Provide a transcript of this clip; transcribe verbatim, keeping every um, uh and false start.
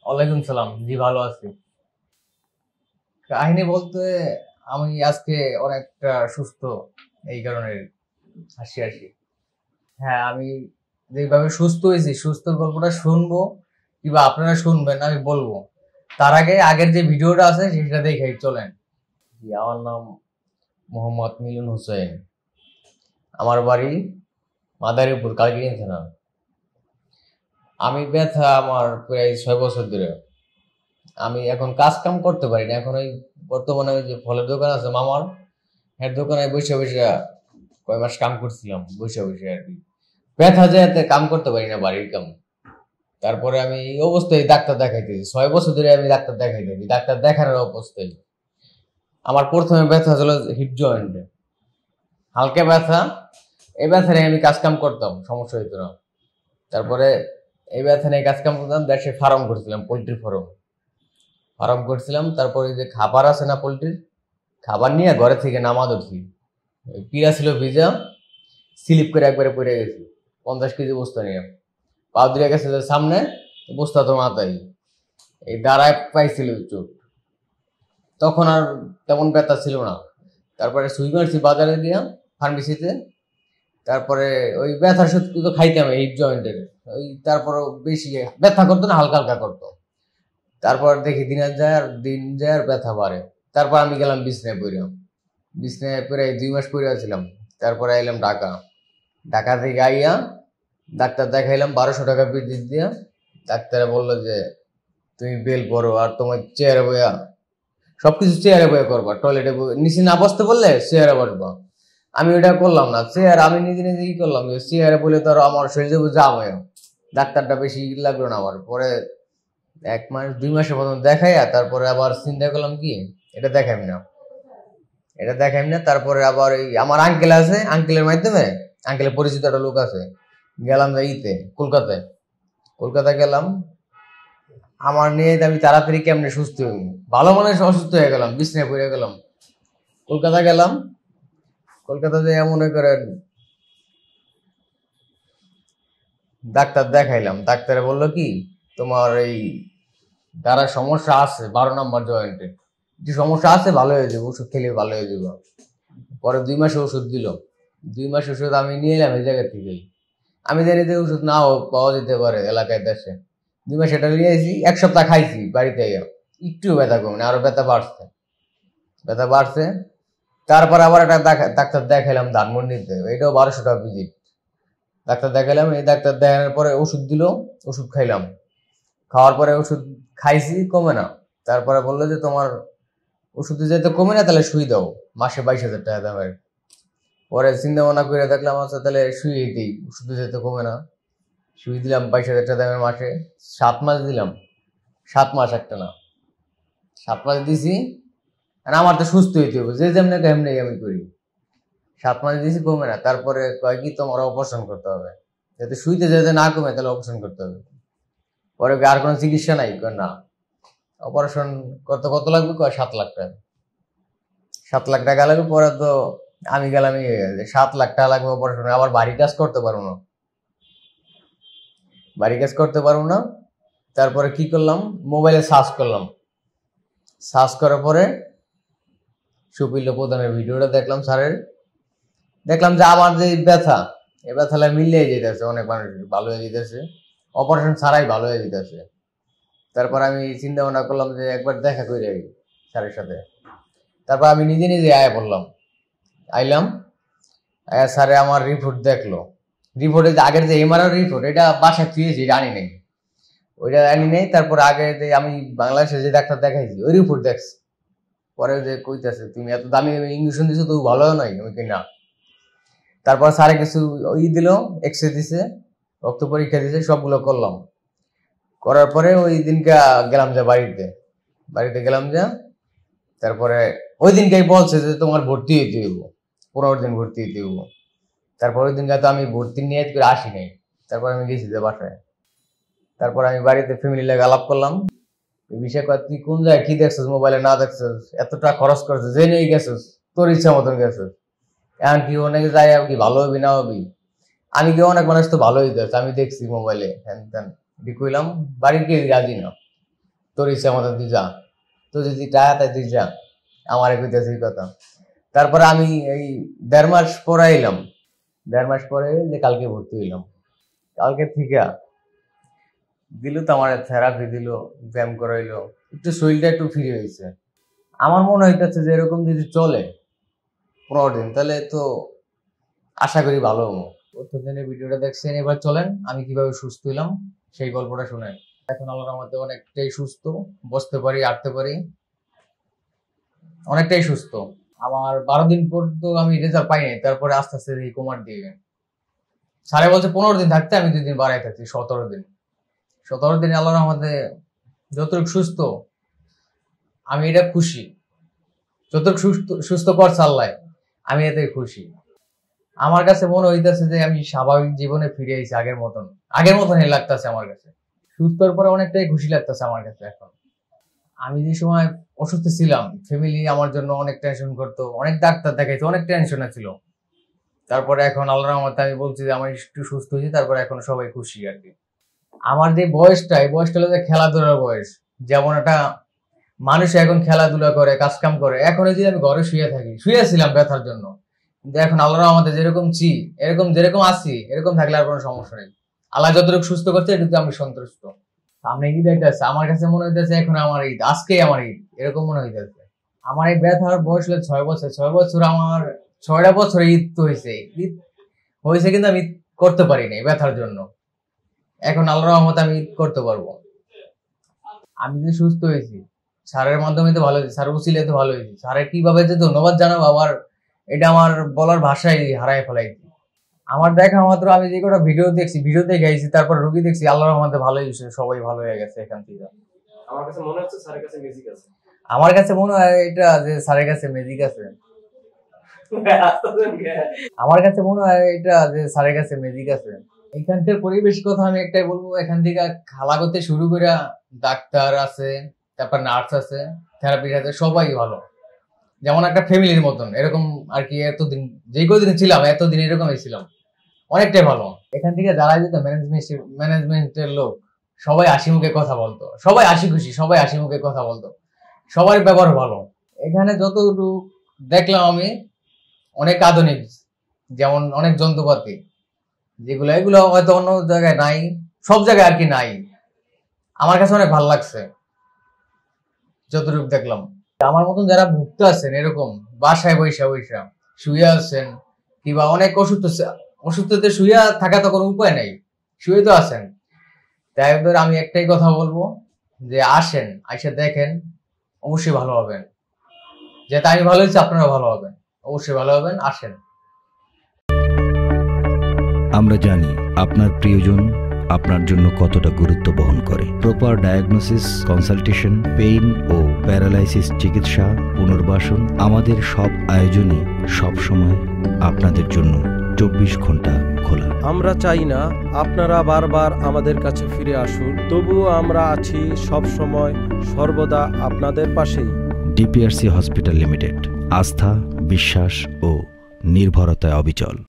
ওয়ালাইকুম সালাম। জি, ভালো আছি। কাহিনী বলতে আমি আজকে অনেকটা সুস্থ, এই কারণে হাসি হাসি। হ্যাঁ, আমি যেভাবে সুস্থ হয়েছি, সুস্থ গল্পটা শুনবো কিংবা আপনারা শুনবেন আমি বলবো, তার আগে আগের যে ভিডিওটা আছে সেটা দেখে চলেন। জি, আমার নাম মোহাম্মদ মিলন হোসেন। আমার বাড়ি মাদারীপুর, কালকিনি থানা। আমি ব্যথা আমার প্রায় ছয় বছর ধরে। আমি এখন কাজ কাম করতে পারি না। এখন ওই বর্তমানে ওই যে ফলের দোকান আছে মামার, এর দোকানে বসে বসে কয় মাস কাম করছিলাম, বসে বসে আর কি। ব্যথা যায় এতে কাম করতে পারি না, বাড়ির কাম। তারপরে আমি এই অবস্থায় ডাক্তার দেখাইতেছি, ছয় বছর ধরে আমি ডাক্তার দেখাইতেছি। ডাক্তার দেখানোর অবস্থায় আমার প্রথমে ব্যথা ছিল হিপ জয়েন্টে, হালকা ব্যথা। এই ব্যথা নিয়ে আমি কাজ কাম করতাম, সমস্যা হইতো না। তারপরে এই ব্যথা নিয়ে কাজ কাম করতাম, দেশে ফার্ম করছিলাম, পোল্ট্রি ফার্ম ফার্ম করছিলাম। তারপরে যে খাবার আছে না পোল্ট্রির, খাবার নিয়ে ঘরে থেকে নামা ধরছি। পিড়া ছিল ভিজা, স্লিপ করে একবারে পড়ে গেছি পঞ্চাশ কেজি বস্তা নিয়ে। পা দিয়ে গেছে যে সামনে, বস্তা তো মাথায়। এই দাঁড়ায় পাইছিল চোট। তখন আর তেমন ব্যথা ছিল না। তারপরে সুই মারছি বাজারে দিয়া, ফার্মেসিতে। তারপরে ওই ব্যথার সত্যি তো খাইতাম হিপ জয়েন্টের। ওই তারপর বেশি ব্যথা করতো না, হালকা হালকা করতো। তারপর দেখি দিন যায় আর দিন যায় আর ব্যথা বাড়ে। তারপর আমি গেলাম বিছনায় পড়লাম। বিছনায় পড়ে দুই মাস পড়ে ছিলাম। তারপরে আইলাম ঢাকা। ঢাকা থেকে আইয়া ডাক্তার দেখাইলাম বারোশো টাকা ভিজিট দিয়া। ডাক্তারে বললো যে তুমি বেল পরো, আর তোমার চেয়ারে বইয়া সবকিছু চেয়ারে বইয়া করবা, টয়লেটে নিচে না বসতে বললে চেয়ারে বসবা। আমি ওইটা করলাম না, চেয়ার আমি নিজে নিজে কি করলাম যে চেয়ারে বলে তো আর আমার শরীরে জাম হয়ে। ডাক্তারটা বেশি লাগলো না আমার। পরে এক মাস দুই মাসের মতন দেখাইয়া তারপরে আবার চিন্তা করলাম কি এটা দেখাইম না, এটা দেখাইম না। তারপরে আবার এই আমার আঙ্কেল আছে, আঙ্কেলের মাধ্যমে, আঙ্কেলের পরিচিত একটা লোক আছে, গেলাম যে ইতে কলকাতায়। কলকাতা গেলাম, আমার নিয়ে আমি তাড়াতাড়ি কেমনে সুস্থ হইব, ভালো মানুষ অসুস্থ হয়ে গেলাম, বিছনায় পড়ে গেলাম। কলকাতা গেলাম, কলকাতাতে মনে করেন ডাক্তার দেখাইলাম। ডাক্তারে বললো কি তোমার এই যারা সমস্যা আছে বারো নম্বর জয়েন্টে, যে সমস্যা আছে ভালো হয়ে যাবে, ওষুধ খেলে ভালো হয়ে যাবে। পরে দুই মাসে ওষুধ দিল। দুই মাস ওষুধ আমি নিয়ে এলাম এই জায়গা থেকেই। আমি জানি যে ওষুধ নাও পাওয়া যেতে পারে এলাকায় দেশে। দুই মাস এটা নিয়ে এসেছি, এক সপ্তাহ খাইছি বাড়িতে, একটু ব্যথা কমে না, আরো ব্যথা বাড়ছে, ব্যথা বাড়ছে। তারপর আবার একটা ডাক্তার দেখাইলাম ধানমন্ডিতে, এটাও বারোশো টাকা ভিজিট। ডাক্তার দেখাইলাম, এই ডাক্তার দেখানোর পরে ওষুধ দিল, ওষুধ খাইলাম। খাওয়ার পরে ওষুধ খাইছি, কমে না। তারপরে বললো যে তোমার ওষুধ যেতে কমে না, তাহলে শুই দাও, মাসে বাইশ হাজার টাকা দামের। পরে চিন্তা ভাবনা করে দেখলাম আচ্ছা তাহলে শুয়ে দিই, ওষুধ যেতে কমে না। শুই দিলাম বাইশ হাজার টাকা দামের মাসে। সাত মাস দিলাম, সাত মাস একটা না, সাত মাস দিছি। আর আমার তো সুস্থ হইতে হবে, যে যেমনি তেমনি আমি করি। সাত মাস দিছি, কমে না। তারপরে কয় কি তোমার অপারেশন করতে হবে, যাতে শুইতে যেতে না কমে তাহলে অপারেশন করতে হবে। পরে আর কোনো চিকিৎসা নাই, না অপারেশন করতে কত লাগবে, কয় সাত লাখ টাকা। সাত লাখ টাকা লাগবে। পরে তো আমি গেলাম সাত লাখ টাকা লাগবে অপারেশন, আবার বাড়ি কাজ করতে পারবো না, বাড়ি কাজ করতে পারবো না। তারপরে কি করলাম, মোবাইলে সার্চ করলাম। সার্চ করার পরে সুপিল্য প্রধানের ভিডিওটা দেখলাম স্যারের। দেখলাম যে আমার যে ব্যথা, এ ব্যথাটা মিলিয়ে যেতেছে, অনেক মানুষ ভালো হয়ে যেতেছে, অপারেশন ছাড়াই ভালো হয়ে যেতেছে। তারপর আমি চিন্তা ভাবনা করলাম যে একবার দেখা করে যাই স্যারের সাথে। তারপর আমি নিজে নিজে আয়া পড়লাম, আইলাম। আয়া স্যারে আমার রিপোর্ট দেখলো। রিপোর্টে আগের যে এমআরআই রিপোর্ট, এটা বাসায় থুয়েছি, আনি নেই, ওইটা আনি নেই। তারপর আগে যে আমি বাংলাদেশে যে ডাক্তার দেখাইছি ওই রিপোর্ট দেখছি। পরে যে কইতেছে তুমি এত দামি ইঞ্জেকশন দিছো, তো ভালো নয়, আমি কি না। তারপর স্যারে কিছু ওই দিল, এক্সরে দিছে, রক্ত পরীক্ষা দিছে, সবগুলো করলাম। করার পরে ওই দিনকে গেলাম যে বাড়িতে, বাড়িতে গেলাম যে। তারপরে ওই দিনকে বলছে যে তোমার ভর্তি হইতে হইব, পনেরো দিন ভর্তি হইতে হইব। তারপর ওই দিনকে তো আমি ভর্তি নিয়ে করে আসি নাই। তারপর আমি গেছি যে বাসায়। তারপর আমি বাড়িতে ফ্যামিলি লাগে আলাপ করলাম এই বিষয়ে। তুই কোন জায়গায় কি দেখছিস, মোবাইলে না দেখছিস, এত টাকা খরচ করছিস, যে নিয়ে গেছিস, তোর ইচ্ছা মতন গেছিস, এখন কি অনেকে যাই কি ভালো হবি না হবি। আমি কি অনেক মানুষ তো ভালো হইতে, আমি দেখছি মোবাইলে হ্যান ত্যান কইলাম, বাড়ির কেউ রাজি না। তোর ইচ্ছা মতো তুই যা, তো যদি টাকা তাই তুই যা, আমার কইতেছে এই কথা। তারপরে আমি এই দেড় মাস পরে এলাম, দেড় মাস পরে যে কালকে ভর্তি হইলাম, কালকে থেকে দিল তো আমার থেরাপি দিল, ব্যায়াম করাইলো, একটু শরীরটা একটু ফ্রি হয়েছে। আমার মনে হইতেছে যে এরকম যদি চলে পনেরো দিন তাহলে তো আশা করি ভালো হবো। প্রথমদিনের ভিডিওটা দেখছেন, এবার চলেন আমি কিভাবে সুস্থ হইলাম সেই গল্পটা শুনেন। এখন আল্লাহর রহমতে অনেকটাই সুস্থ, বসতে পারি, হাঁটতে পারি, অনেকটাই সুস্থ। আমার বারো দিন পর তো আমি রেজাল্ট পাইনি, তারপরে আস্তে আস্তে এই কুমার দিয়ে সাড়ে বলছে পনেরো দিন থাকতে, আমি দুই দিন বাড়াই থাকছি সতেরো দিন। সতেরো দিন আল্লাহর রহমতে যতটুকু সুস্থ, আমি এটা খুশি। যতটুকু সুস্থ সুস্থ করছে আল্লাহ, আমি এতে খুশি। আমার কাছে মনে হইতেছে যে আমি স্বাভাবিক জীবনে ফিরে এসেছি, আগের মতন আগের মতনই লাগতেছে আমার কাছে। সুস্থর পরে অনেকটাই খুশি লাগতেছে আমার কাছে এখন। আমি যে সময় অসুস্থ ছিলাম, ফ্যামিলি আমার জন্য অনেক টেনশন করতো, অনেক ডাক্তার দেখাইতো, অনেক টেনশনে ছিল। তারপরে এখন আল্লাহর রহমতে আমি বলছি যে আমি একটু সুস্থ হয়েছি, তারপরে এখন সবাই খুশি আর কি। আমার যে বয়সটা, এই বয়সটা হলো যে খেলাধুলার বয়স। যেমন একটা মানুষ এখন খেলাধুলা করে, কাজ কাম করে, এখন যদি আমি ঘরে শুয়ে থাকি, শুয়েছিলাম ব্যথার জন্য, কিন্তু এখন আল্লাহর রহমতে যেরকম চি এরকম যেরকম আছি এরকম থাকলে আর কোনো সমস্যা নেই। আল্লাহ যতটুকু সুস্থ করছে এটুকু আমি সন্তুষ্ট। সামনে ঈদ হইতেছে, আমার কাছে মনে হইতেছে এখন আমার ঈদ, আজকেই আমার ঈদ, এরকম মনে হইতেছে। আমার এই ব্যথার বয়স হলো ছয় বছর, ছয় বছর আমার ছয়টা বছর ঈদ তো হয়েছে, ঈদ হয়েছে কিন্তু আমি ঈদ করতে পারিনি ব্যথার জন্য। এখন আল্লাহর রহমতে আমি ঈদ করতে পারবো। আমি যে সুস্থ হয়েছি স্যারের মাধ্যমে তো ভালো হয়েছে, স্যার উচিলে তো ভালো হয়েছে। স্যারের কিভাবে যে ধন্যবাদ জানাবো আবার এটা আমার বলার ভাষায় হারায় ফেলাইছি। আমার দেখা মাত্র আমি যে কটা ভিডিও দেখছি, ভিডিও দেখে আইছি, তারপর রোগী দেখছি, আল্লাহর রহমতে ভালোই হয়েছে, সবাই ভালো হয়ে গেছে এখান থেকে। আমার কাছে মনে হচ্ছে স্যারের কাছে ম্যাজিক আছে। আমার কাছে মনে হয় এটা যে স্যারের কাছে ম্যাজিক আছে। আমার কাছে মনে হয় এটা যে স্যারের কাছে ম্যাজিক আছে। এখানকার পরিবেশ কথা আমি একটাই বলবো, এখান থেকে খালা করতে শুরু করে ডাক্তার আছে, তারপর নার্স আছে, থেরাপিস্ট আছে, সবাই ভালো, যেমন একটা ফ্যামিলির মতন এরকম আর কি। এতদিন যে কদিন ছিলাম এতদিন এরকমই ছিলাম, অনেকটাই ভালো। এখান থেকে যারা যেত ম্যানেজমেন্ট ম্যানেজমেন্টের লোক, সবাই হাসি মুখে কথা বলতো, সবাই হাসি খুশি, সবাই হাসি মুখে কথা বলতো, সবার ব্যবহার ভালো। এখানে যতটুকু দেখলাম আমি অনেক আধুনিক, যেমন অনেক যন্ত্রপাতি যেগুলো, এগুলো হয়তো অন্য জায়গায় নাই, সব জায়গায় আর কি নাই। আমার কাছে অনেক ভালো লাগছে যতটুকু দেখলাম। আমার মতন যারা ভুক্ত আছেন এরকম বাসায় বৈশা বৈশা শুয়ে আছেন, কিংবা অনেক অসুস্থ অসুস্থতে শুয়ে থাকা তো কোনো উপায় নেই, শুয়ে তো আছেন, তাই আমি একটাই কথা বলবো যে আসেন, আইসা দেখেন, অবশ্যই ভালো হবেন। যেটা আমি ভালো হয়েছি আপনারা ভালো হবেন, অবশ্যই ভালো হবেন, আসেন। আমরা জানি আপনার প্রিয়জন আপনার জন্য কতটা গুরুত্ব বহন করে। প্রপার ডায়াগনোসিস, কনসালটেশন, পেইন ও প্যারালাইসিস চিকিৎসা, পুনর্বাসন, আমাদের সব আয়োজনই সব সময় আপনাদের জন্য চব্বিশ ঘন্টা খোলা। আমরা চাই না আপনারা বারবার আমাদের কাছে ফিরে আসুন, তবুও আমরা আছি সব সময় সর্বদা আপনাদের পাশেই। ডিপিআরসি হসপিটাল লিমিটেড, আস্থা, বিশ্বাস ও নির্ভরতায় অবিচল।